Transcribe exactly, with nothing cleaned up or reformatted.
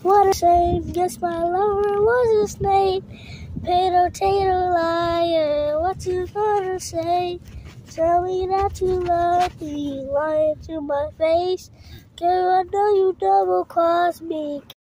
What a shame, guess my lover was a snake. Potato, potato, liar, what you gonna say? Tell me that you love me, lying to my face. Girl, I know you double cross me.